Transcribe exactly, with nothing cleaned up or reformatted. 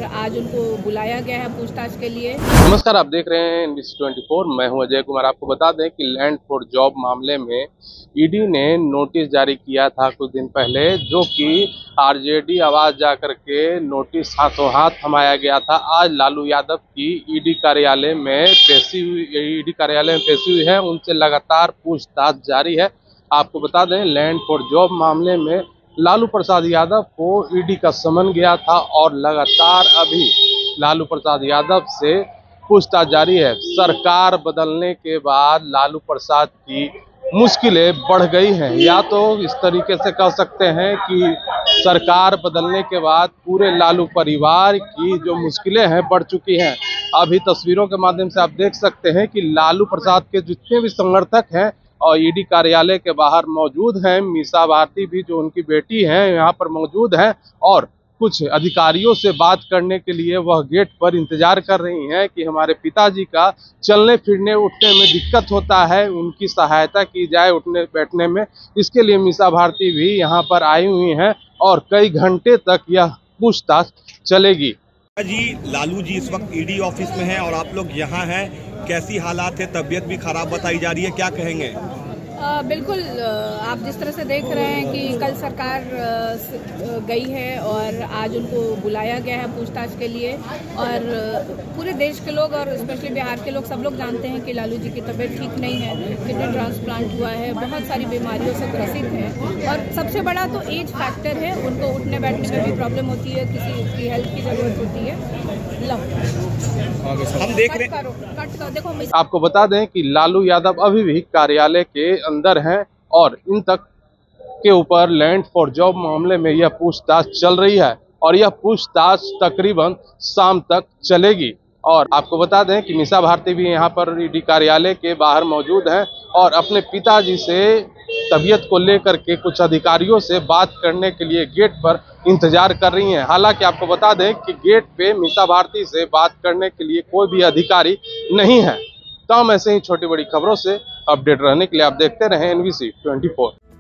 आज उनको बुलाया गया है पूछताछ के लिए। नमस्कार, आप देख रहे हैं एनबीसी चौबीस, मैं हूं अजय कुमार। आपको बता दें कि लैंड फॉर जॉब मामले में ईडी ने नोटिस जारी किया था कुछ दिन पहले, जो कि आरजेडी आवाज जाकर के नोटिस हाथों हाथ थमाया गया था। आज लालू यादव की ईडी कार्यालय में पेशी हुई ईडी कार्यालय में पेशी हुई है। उनसे लगातार पूछताछ जारी है। आपको बता दें, लैंड फॉर जॉब मामले में लालू प्रसाद यादव को ईडी का समन गया था और लगातार अभी लालू प्रसाद यादव से पूछताछ जारी है। सरकार बदलने के बाद लालू प्रसाद की मुश्किलें बढ़ गई हैं, या तो इस तरीके से कह सकते हैं कि सरकार बदलने के बाद पूरे लालू परिवार की जो मुश्किलें हैं बढ़ चुकी हैं। अभी तस्वीरों के माध्यम से आप देख सकते हैं कि लालू प्रसाद के जितने भी समर्थक हैं और ईडी कार्यालय के बाहर मौजूद हैं। मीसा भारती भी, जो उनकी बेटी हैं, यहाँ पर मौजूद हैं और कुछ अधिकारियों से बात करने के लिए वह गेट पर इंतजार कर रही हैं कि हमारे पिताजी का चलने फिरने उठने में दिक्कत होता है, उनकी सहायता की जाए उठने बैठने में। इसके लिए मीसा भारती भी यहाँ पर आई हुई हैं और कई घंटे तक यह पूछताछ चलेगी। जी, लालू जी इस वक्त ईडी ऑफिस में हैं और आप लोग यहाँ हैं, कैसी हालात है? तबीयत भी खराब बताई जा रही है, क्या कहेंगे? आ, बिल्कुल, आप जिस तरह से देख रहे हैं कि कल सरकार गई है और आज उनको बुलाया गया है पूछताछ के लिए। और पूरे देश के लोग और स्पेशली बिहार के लोग सब लोग जानते हैं कि लालू जी की तबीयत ठीक नहीं है, किडनी ट्रांसप्लांट हुआ है, बहुत सारी बीमारियों से ग्रसित हैं और सबसे बड़ा तो एज फैक्टर है। उनको उठने बैठने में भी प्रॉब्लम होती है, किसी की हेल्प की जरूरत होती है। हम देख रहे हैं, देखो, आपको बता दें कि लालू यादव अभी भी कार्यालय के अंदर हैं और इन तक के ऊपर लैंड फॉर जॉब मामले में यह पूछताछ चल रही है और यह पूछताछ तकरीबन शाम तक चलेगी। और आपको बता दें कि मीसा भारती भी यहाँ पर ईडी कार्यालय के बाहर मौजूद हैं और अपने पिताजी से तबीयत को लेकर के कुछ अधिकारियों से बात करने के लिए गेट पर इंतजार कर रही हैं। हालांकि आपको बता दें कि गेट पे मीसा भारती से बात करने के लिए कोई भी अधिकारी नहीं है। तो हम ऐसे ही छोटी बड़ी खबरों से अपडेट रहने के लिए आप देखते रहें एनबीसी चौबीस।